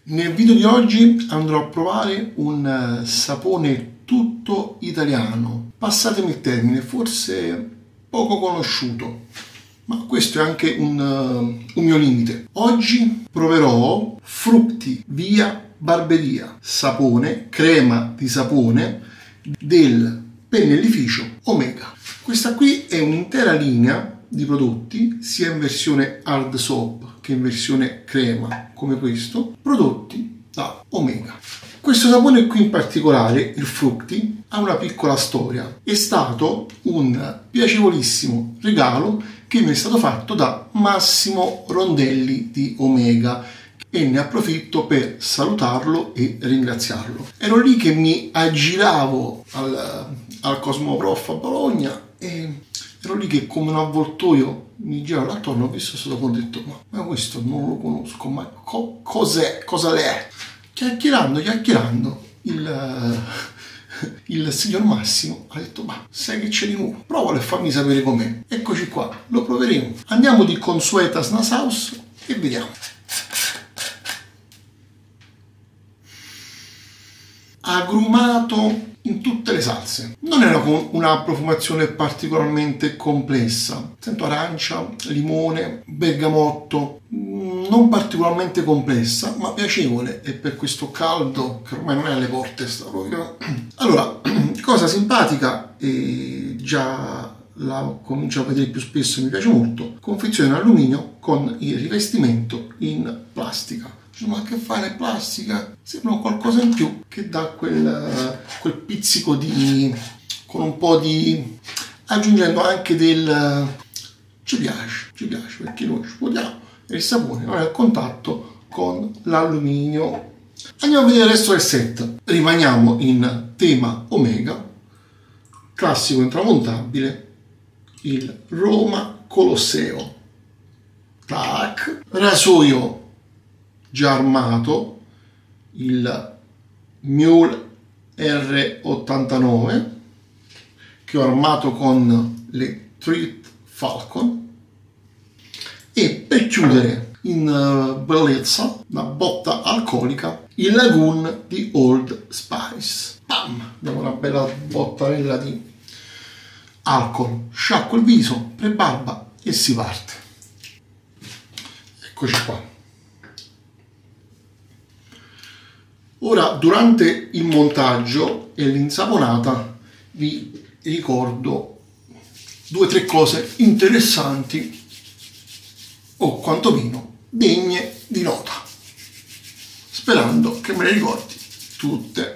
Nel video di oggi andrò a provare un sapone tutto italiano, passatemi il termine, forse poco conosciuto, ma questo è anche un mio limite. Oggi proverò Fructi via Barberia, sapone, crema di sapone del pennellificio Omega. Questa qui è un'intera linea di prodotti, sia in versione hard soap che in versione crema, come questo, prodotti da Omega. Questo sapone qui in particolare, il Fructi, ha una piccola storia. È stato un piacevolissimo regalo che mi è stato fatto da Massimo Rondelli di Omega e ne approfitto per salutarlo e ringraziarlo. Ero lì che mi aggiravo al Cosmoprof a Bologna e ero lì che come un avvoltoio mi giravo attorno, ho visto questo sapone e ho detto ma questo non lo conosco, ma cos'è? Cosa l'è? Chiacchierando, il signor Massimo ha detto ma sai che c'è di nuovo? Provalo e fammi sapere com'è. Eccoci qua, lo proveremo. Andiamo di Consuetas Nasaus e vediamo. Agrumato in tutte le salse. Non è una profumazione particolarmente complessa. Sento arancia, limone, bergamotto, non particolarmente complessa, ma piacevole, e per questo caldo che ormai non è alle porte, sta proprio. Allora, cosa simpatica, e già la comincio a vedere più spesso e mi piace molto, confezione in alluminio con il rivestimento in plastica. Ma che fare plastica? Sembra qualcosa in più che dà quel pizzico di, con un po' di, aggiungendo anche del, ci piace perché noi ci vogliamo e il sapone non è a contatto con l'alluminio. Andiamo a vedere il resto del set. Rimaniamo in tema Omega, classico intramontabile, il Roma Colosseo. Tac, rasoio già armato, il Mule R89 che ho armato con le Treat Falcon, e per chiudere in bellezza una botta alcolica il Lagoon di Old Spice. Bam! Diamo una bella bottarella di alcol, sciacquo il viso, pre-barba e si parte. Eccoci qua. Ora, durante il montaggio e l'insaponata vi ricordo 2 o 3 cose interessanti o quantomeno degne di nota, sperando che me le ricordi tutte.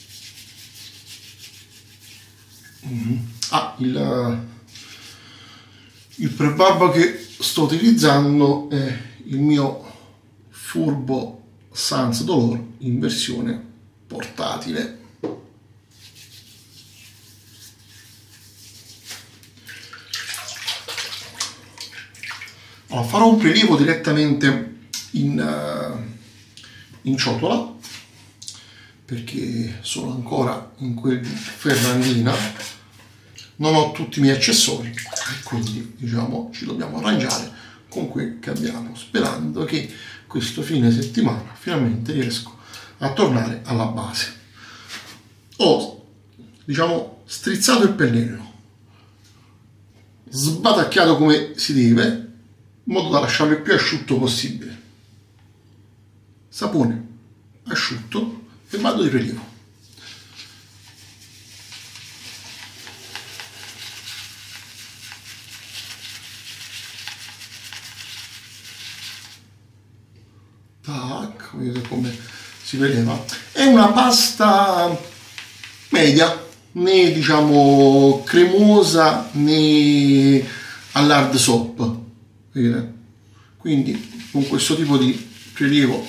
Il prebarba che sto utilizzando è il mio Furbo Sans Dolor in versione portatile. Allora, farò un prelievo direttamente in ciotola perché sono ancora in quel ferrandina, non ho tutti i miei accessori e quindi diciamo ci dobbiamo arrangiare con quel che abbiamo, sperando che questo fine settimana finalmente riesco a tornare alla base. Ho, diciamo, strizzato il pennello, sbatacchiato come si deve, in modo da lasciarlo il più asciutto possibile. Sapone asciutto e vado di prelievo. Tac, vedete come si vedeva. È una pasta media, né diciamo cremosa né all'hard soap, vedete? Quindi con questo tipo di prelievo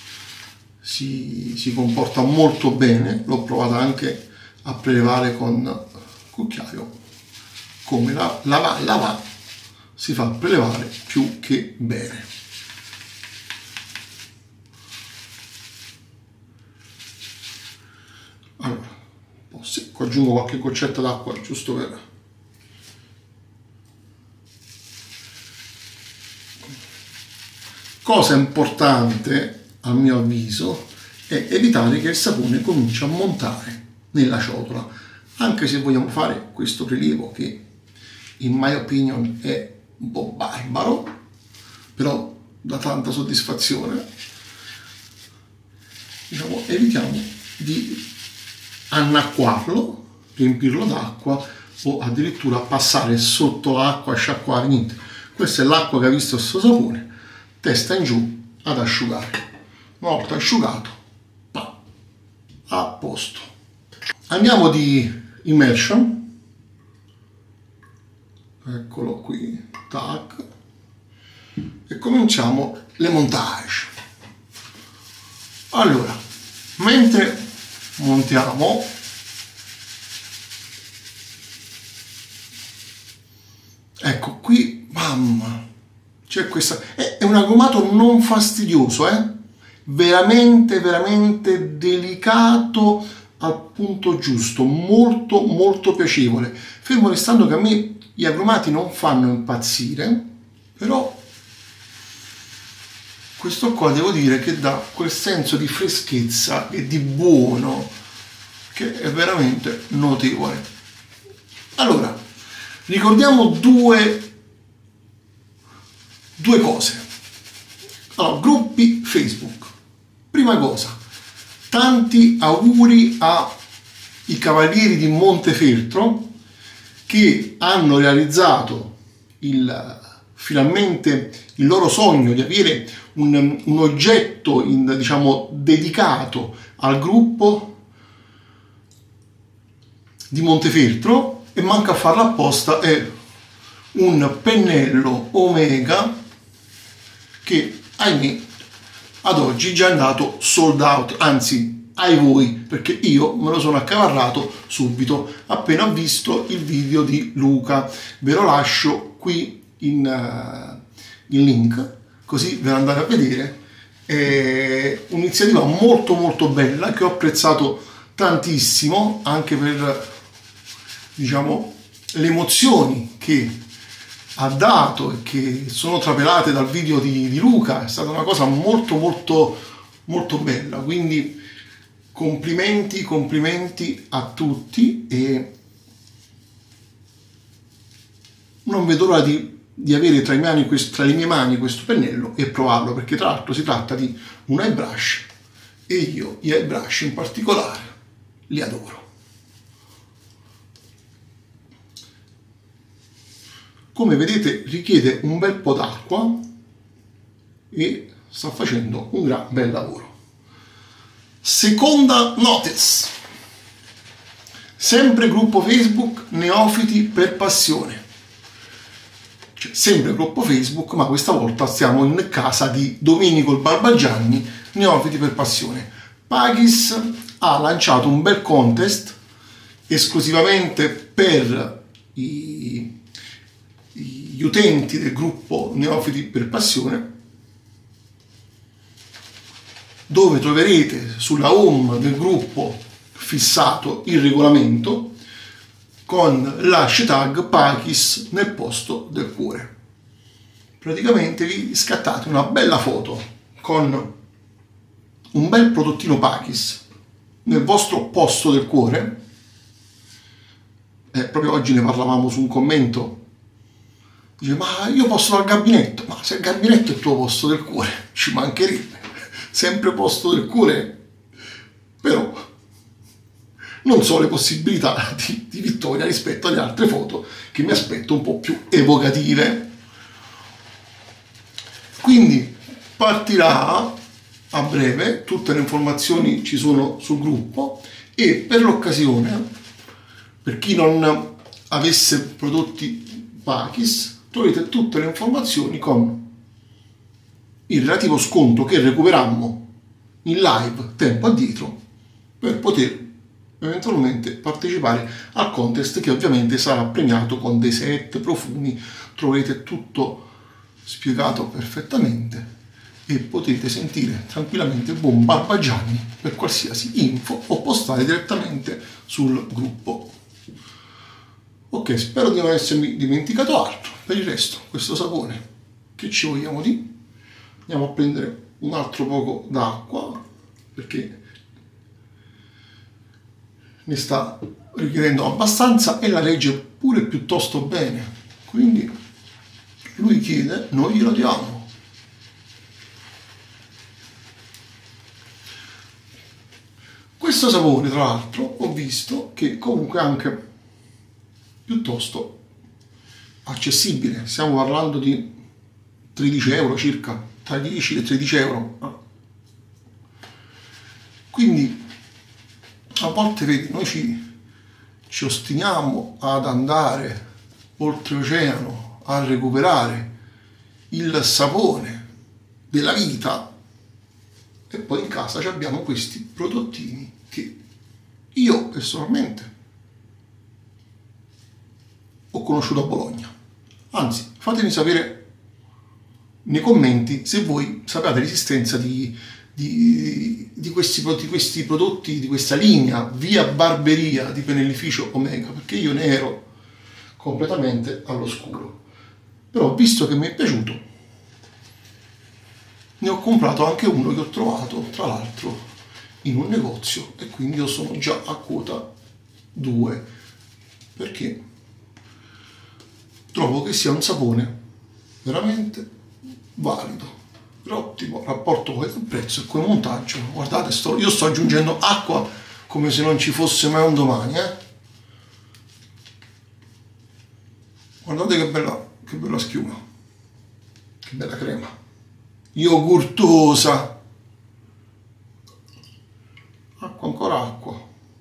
si comporta molto bene. L'ho provata anche a prelevare con cucchiaio, come la si fa prelevare più che bene. Allora, aggiungo qualche goccetta d'acqua giusto per Cosa importante a mio avviso, è evitare che il sapone cominci a montare nella ciotola, anche se vogliamo fare questo prelievo che in my opinion è un po' barbaro, però dà tanta soddisfazione. Diciamo, evitiamo di annacquarlo, riempirlo d'acqua o addirittura passare sotto l'acqua a sciacquare, niente. Questa è l'acqua che ha visto questo sapone, testa in giù ad asciugare. Una volta asciugato, a posto. Andiamo di immersion, eccolo qui, tac, e cominciamo le montage. Allora, mentre montiamo, ecco qui, mamma, c'è questa, è un agrumato non fastidioso, veramente veramente delicato al punto giusto, molto molto piacevole, fermo restando che a me gli agrumati non fanno impazzire, però questo qua devo dire che dà quel senso di freschezza e di buono che è veramente notevole. Allora, ricordiamo due cose. Allora, gruppi Facebook. Prima cosa, tanti auguri ai Cavalieri di Montefeltro che hanno realizzato finalmente il loro sogno di avere un oggetto diciamo, dedicato al gruppo di Montefeltro, e manca a farlo apposta, è un pennello Omega che ahimè ad oggi già è andato sold out, anzi ai voi, perché io me lo sono accavarrato subito appena ho visto il video di Luca. Ve lo lascio qui in link, così ve lo andate a vedere. È un'iniziativa molto molto bella che ho apprezzato tantissimo, anche per, diciamo, le emozioni che ha dato e che sono trapelate dal video di Luca. È stata una cosa molto molto molto bella, quindi complimenti a tutti, e non vedo l'ora di avere tra le mie mani questo pennello e provarlo, perché tra l'altro si tratta di un airbrush e io gli airbrush in particolare li adoro. Come vedete richiede un bel po' d'acqua e sta facendo un gran bel lavoro. Seconda notice, sempre gruppo Facebook Neofiti per Passione, cioè, sempre gruppo Facebook, ma questa volta stiamo in casa di Domenico il Barbagianni, Neofiti per Passione. Pagis ha lanciato un bel contest esclusivamente per gli utenti del gruppo Neofiti per Passione, dove troverete sulla home del gruppo fissato il regolamento con l'hashtag Pakis nel posto del cuore. Praticamente vi scattate una bella foto con un bel prodottino Pakis nel vostro posto del cuore. Proprio oggi ne parlavamo su un commento. Dice, ma io posso dal gabinetto. Ma se il gabinetto è il tuo posto del cuore, ci mancherebbe. Sempre posto del cuore, però non so le possibilità di vittoria rispetto alle altre foto che mi aspetto un po' più evocative. Quindi partirà a breve, tutte le informazioni ci sono sul gruppo, e per l'occasione, per chi non avesse prodotti Pakis, troverete tutte le informazioni con il relativo sconto che recuperammo in live tempo addietro per poter eventualmente partecipare al contest, che ovviamente sarà premiato con dei set, profumi. Troverete tutto spiegato perfettamente e potete sentire tranquillamente il buon Barbagianni per qualsiasi info o postare direttamente sul gruppo. Ok, spero di non essermi dimenticato altro. Per il resto, questo sapone che ci vogliamo di? Andiamo a prendere un altro poco d'acqua perché ne sta richiedendo abbastanza e la legge pure piuttosto bene, quindi lui chiede, noi glielo diamo. Questo sapore, tra l'altro, ho visto che comunque è anche piuttosto accessibile, stiamo parlando di 13 euro circa, tra i 10 e 13 euro. Quindi a volte vedi, noi ci ostiniamo ad andare oltreoceano a recuperare il sapore della vita e poi in casa abbiamo questi prodottini che io personalmente ho conosciuto a Bologna. Anzi, fatemi sapere nei commenti se voi sapete l'esistenza di questi prodotti, di questa linea Via Barberia di Pennellificio Omega, perché io ne ero completamente all'oscuro. Però visto che mi è piaciuto, ne ho comprato anche uno che ho trovato tra l'altro in un negozio e quindi io sono già a quota 2 perché trovo che sia un sapone veramente valido, per ottimo rapporto con il prezzo e con il montaggio. Guardate, io sto aggiungendo acqua come se non ci fosse mai un domani, Guardate che bella schiuma, che bella crema, yogurtosa, acqua, ancora acqua.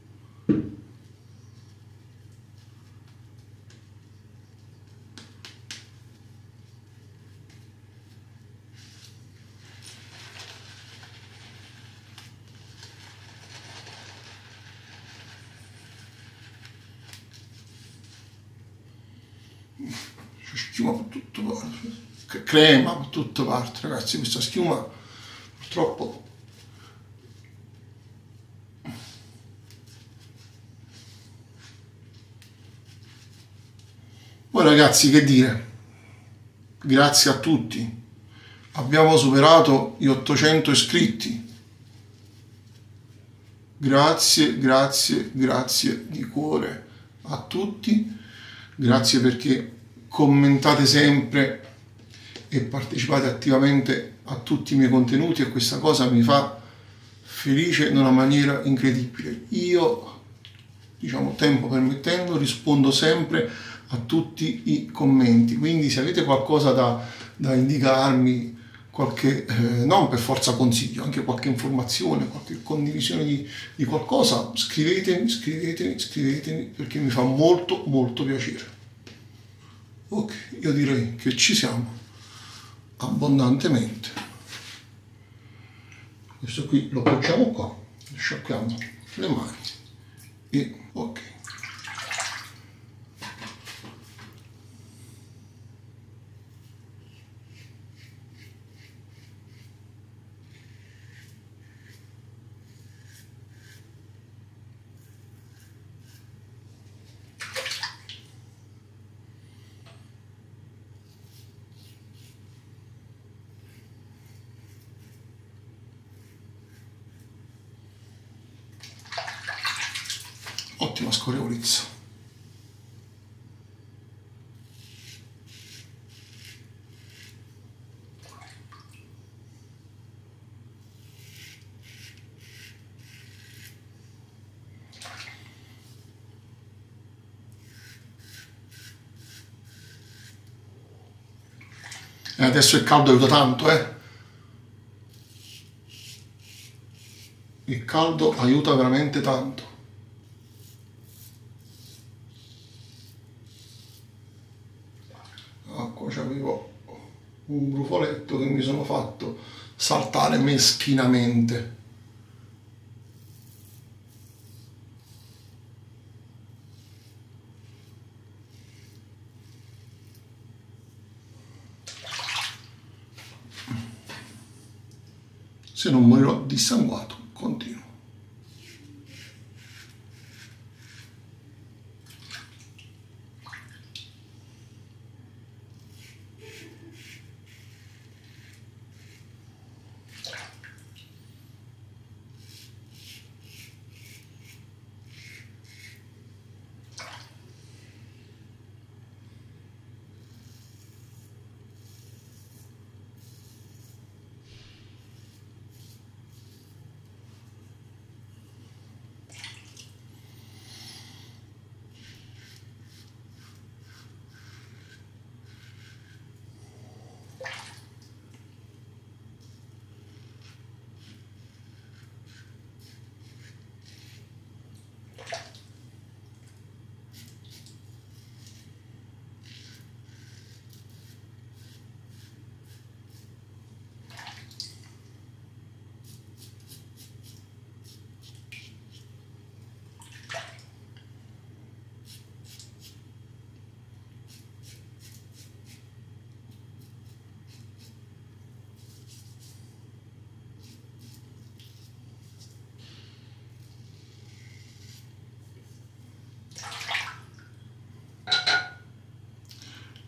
Schiuma per tutte parte, crema per tutte parti, ragazzi. Questa schiuma purtroppo poi, ragazzi, che dire, grazie a tutti, abbiamo superato gli 800 iscritti, grazie di cuore a tutti, grazie perché commentate sempre e partecipate attivamente a tutti i miei contenuti e questa cosa mi fa felice in una maniera incredibile. Io, tempo permettendo, rispondo sempre a tutti i commenti, quindi se avete qualcosa da indicarmi, qualche, non per forza consiglio, anche qualche informazione, qualche condivisione di qualcosa, scrivetemi perché mi fa molto piacere. Ok, io direi che ci siamo abbondantemente. Questo qui lo appoggiamo qua, sciacquiamo le mani e ok. Ottima scorrevolezza. Adesso il caldo aiuta tanto, Il caldo aiuta veramente tanto. C'avevo un brufoletto che mi sono fatto saltare meschinamente. Se non morirò dissanguato, continuo.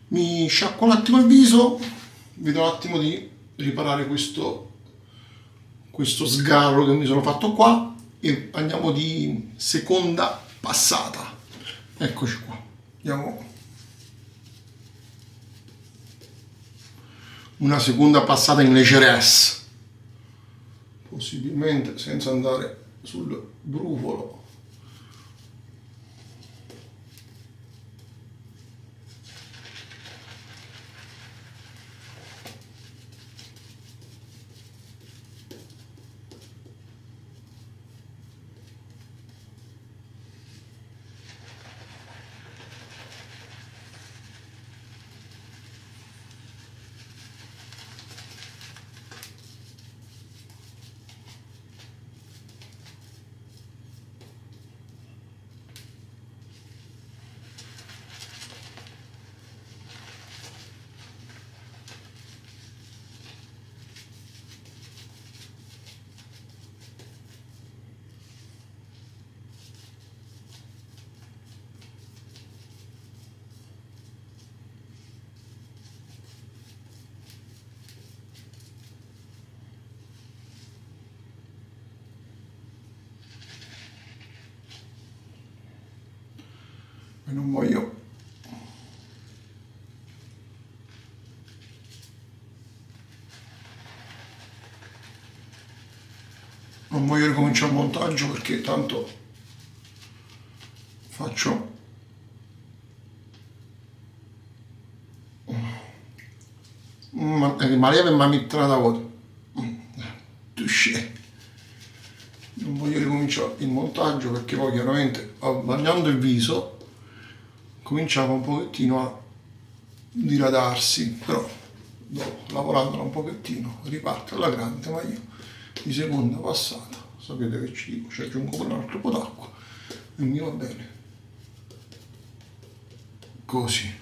Mi sciacquo un attimo il viso, vedo un attimo di riparare questo sgarro che mi sono fatto qua e andiamo di seconda passata. Eccoci qua, andiamo una seconda passata in leggerezza, possibilmente senza andare sul brufolo. E non voglio ricominciare il montaggio perché tanto faccio ma lieve ma mitrata vuota. Touché. Non voglio ricominciare il montaggio perché poi chiaramente bagnando il viso cominciava un pochettino a diradarsi, però dopo lavorandola un pochettino riparte alla grande, ma io di seconda passata sapete che ci dico, ci aggiungo un altro po' d'acqua e mi va bene così.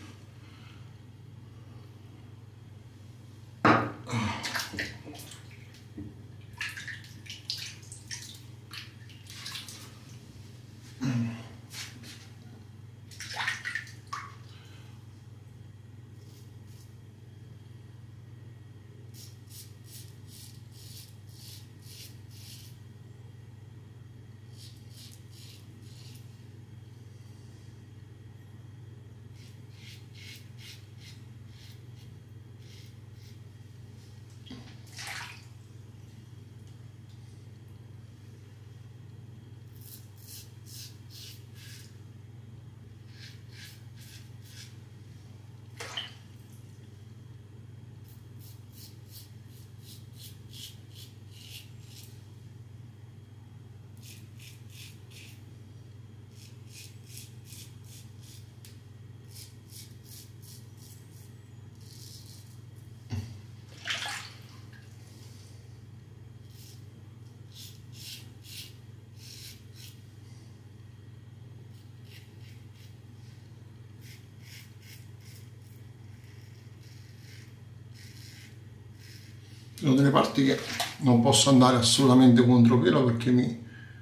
Ci sono delle parti che non posso andare assolutamente contro pelo perché mi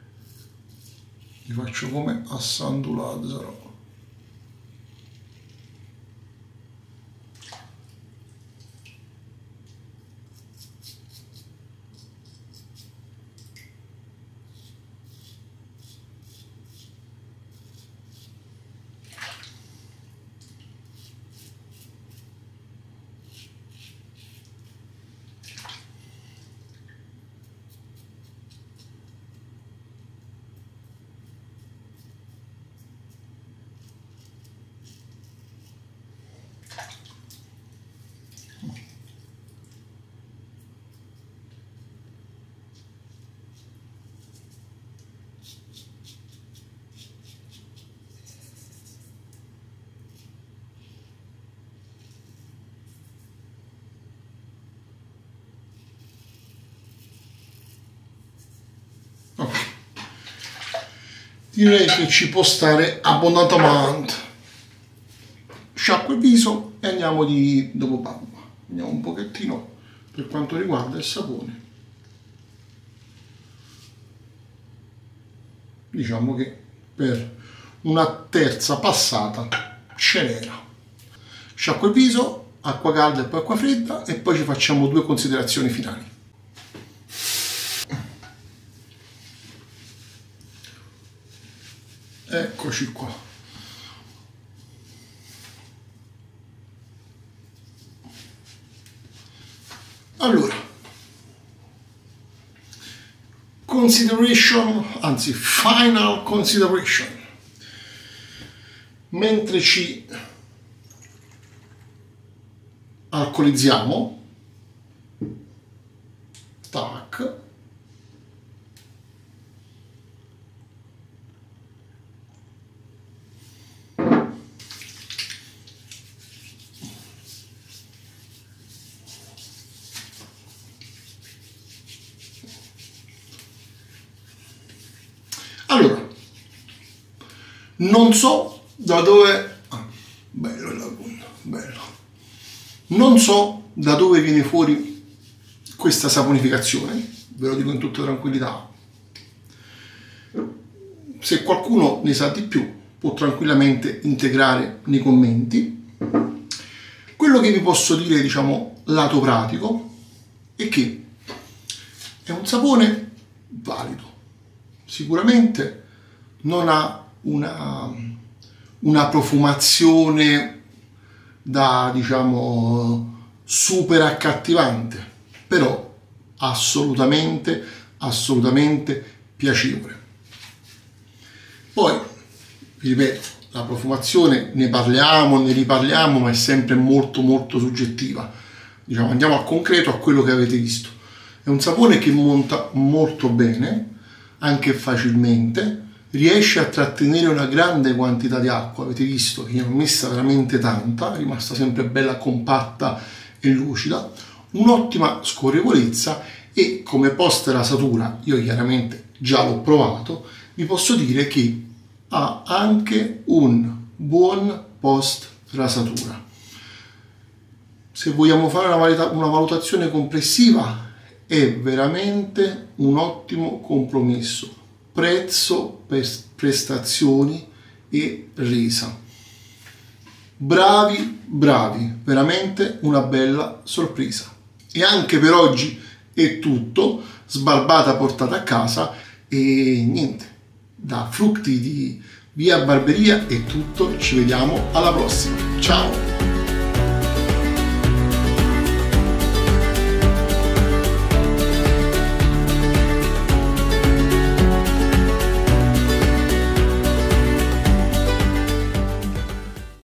faccio come a Santo Lazzaro. Direi che ci può stare abbondantemente. Sciacquo il viso e andiamo di dopo barba. Andiamo un pochettino per quanto riguarda il sapone. Diciamo che per una terza passata ce n'era. Sciacquo il viso, acqua calda e poi acqua fredda e poi ci facciamo 2 considerazioni finali. Eccoci qua. Allora, consideration, anzi final consideration. Mentre ci alcolizziamo, tac, allora, non so da dove, bello il laguno, bello, non so da dove viene fuori questa saponificazione, ve lo dico in tutta tranquillità. Se qualcuno ne sa di più può tranquillamente integrare nei commenti. Quello che vi posso dire, diciamo, lato pratico, è che è un sapone valido. Sicuramente non ha una profumazione da, diciamo, super accattivante, però assolutamente piacevole. Poi, vi ripeto, la profumazione ne parliamo, ne riparliamo, ma è sempre molto soggettiva. Diciamo, andiamo al concreto, a quello che avete visto. È un sapone che monta molto bene, anche facilmente, riesce a trattenere una grande quantità di acqua. Avete visto che io ne ho messa veramente tanta, è rimasta sempre bella compatta e lucida, un'ottima scorrevolezza e come post rasatura, io chiaramente già l'ho provato, vi posso dire che ha anche un buon post rasatura. Se vogliamo fare una valutazione complessiva, è veramente un ottimo compromesso prezzo, prestazioni e resa. Bravi, veramente una bella sorpresa. E anche per oggi è tutto, sbarbata portata a casa e niente, da Fructi di Via Barberia è tutto, ci vediamo alla prossima, ciao!